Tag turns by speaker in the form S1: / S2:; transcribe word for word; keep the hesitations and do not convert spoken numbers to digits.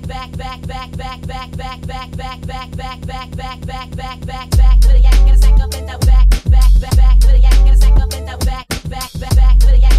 S1: back, back, back, back, back, back, back, back, back, back, back, back, back, back, back, back, to the yak, gonna stack up in the back, back, back, back, to the yak, gonna stack up in the back, back, back, back, to the yak.